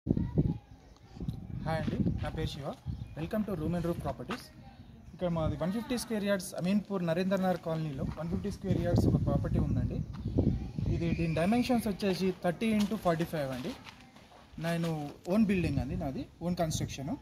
Hi అండి, నా పేరు Shiva. Welcome to room and roof properties. ఇక్కడ మాది 150 స్క్వేర్ యార్డ్స్ అమీన్పూర్ నరేందర్ నగర్ కాలనీలో 150 స్క్వేర్ యార్డ్స్ ఒక ప్రాపర్టీ ఉందండి. దీని డైమెన్షన్స్ వచ్చేసి 30x45 అండి. నేను ఓన్ బిల్డింగ్ అండి, నాది ఓన్ కన్స్ట్రక్షన్.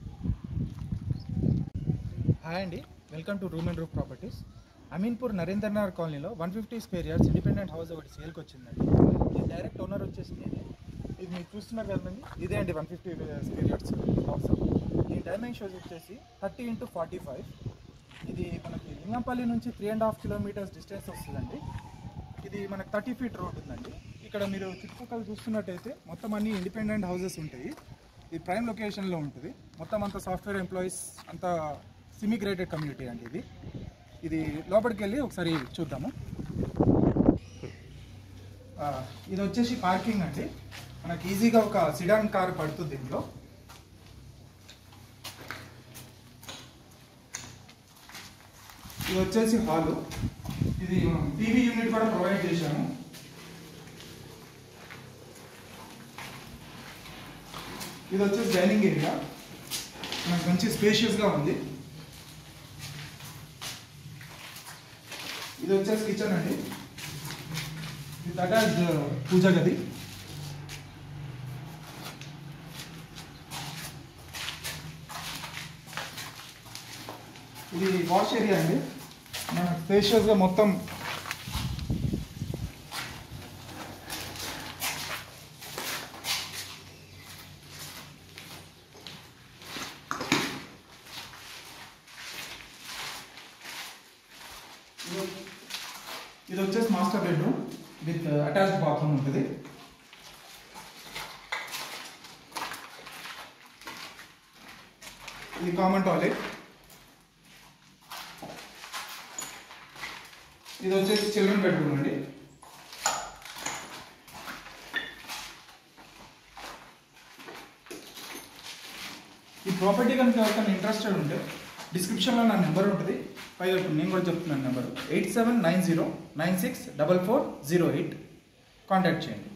హాయ్ అండి, welcome to room and roof properties. Ameenpur Narender Nagar కాలనీలో 150 స్క్వేర్ యార్డ్స్ ఇండిపెండెంట్ హౌస్ ఒకటి సేల్కి వచ్చిందండి. ఈ డైరెక్ట్ ఓనర్ వచ్చేసి నేనే. ఇది మీరు చూస్తున్నారు కదండి, ఇదే అండి 150 స్క్వేర్ యార్డ్స్ హౌస్. ఈ డైమెన్షన్స్ వచ్చేసి 30x45. ఇది మనకి లింగంపల్లి నుంచి 3.5 కిలోమీటర్స్ డిస్టెన్స్ వస్తుందండి. ఇది మనకు 30 ఫీట్ రోడ్ ఉందండి. ఇక్కడ మీరు చుట్టుపక్కల చూస్తున్నట్టయితే మొత్తం అన్ని ఇండిపెండెంట్ హౌసెస్ ఉంటాయి. ఇది ప్రైమ్ లొకేషన్లో ఉంటుంది. మొత్తం అంతా సాఫ్ట్వేర్ ఎంప్లాయీస్, అంతా సెమీ గ్రేడెడ్ కమ్యూనిటీ అండి. ఇది లోపలికి వెళ్ళి ఒకసారి చూద్దాము. ఇది వచ్చేసి పార్కింగ్ అండి. మనకి ఈజీగా ఒక సిడాన్ కార్ పడుతుంది దీంట్లో. ఇది వచ్చేసి హాలు. ఇది టీవీ యూనిట్ కూడా ప్రొవైడ్ చేశాము. ఇది వచ్చేసి డైనింగ్ ఏరియా, మనకు మంచి స్పేషియస్గా ఉంది. ఇది వచ్చేసి కిచెన్ అండి. ఇది అటాచ్డ్ పూజా గది. ఇది వాష్ ఏరియా అండి. మన స్పేషియస్గా మొత్తం ఇది వచ్చేసి master bedroom with attached bathroom ఉంటుంది. ఇది కామన్ టాయిలెట్. ఇది వచ్చేసి చిల్డ్రన్ బెడ్రూమ్ అండి. ఈ ప్రాపర్టీ కనుక ఎవరికైనా ఇంట్రెస్టెడ్ ఉంటే డిస్క్రిప్షన్లో నా నెంబర్ ఉంటుంది. పైగా నేను కూడా చెప్తున్నాను నెంబరు 8790964408. కాంటాక్ట్ చేయండి.